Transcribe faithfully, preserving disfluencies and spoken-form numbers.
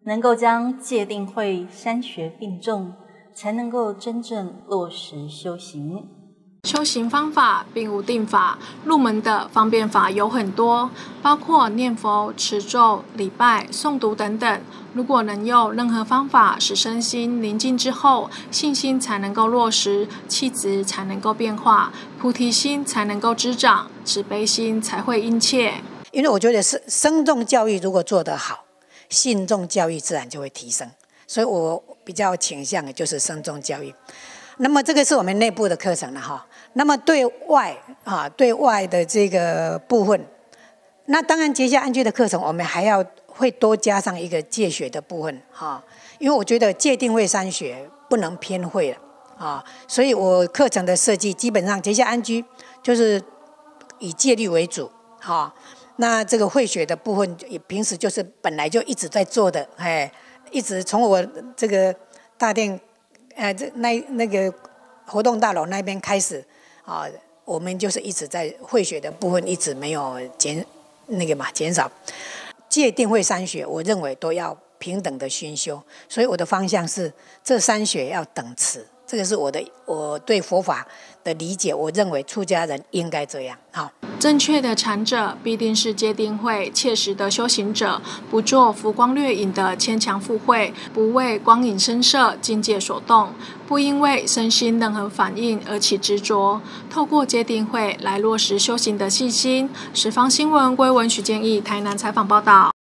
能够将戒定慧三学并重，才能够真正落实修行。 修行方法并无定法，入门的方便法有很多，包括念佛、持咒、礼拜、诵读等等。如果能用任何方法使身心宁静之后，信心才能够落实，气质才能够变化，菩提心才能够滋长，慈悲心才会殷切。 因为我觉得是生众教育如果做得好，信众教育自然就会提升，所以我比较倾向的就是生众教育。那么这个是我们内部的课程了哈。那么对外啊，对外的这个部分，那当然结下安居的课程，我们还要会多加上一个戒学的部分哈。因为我觉得戒定慧三学不能偏慧了啊，所以我课程的设计基本上结下安居就是以戒律为主哈。那这个慧学的部分，也平时就是本来就一直在做的，哎，一直从我这个大殿。呃，这那那个活动大楼那边开始啊，我们就是一直在慧学的部分一直没有减那个嘛减少，戒定慧三学，我认为都要平等的熏修，所以我的方向是这三学要等持，这个是我的我对佛法的理解，我认为出家人应该这样。好， 正确的禅者必定是戒定慧切实的修行者，不做浮光掠影的牵强附会，不为光影声色境界所动，不因为身心任何反应而起执着。透过戒定慧来落实修行的信心。十方新闻归文许建议台南采访报道。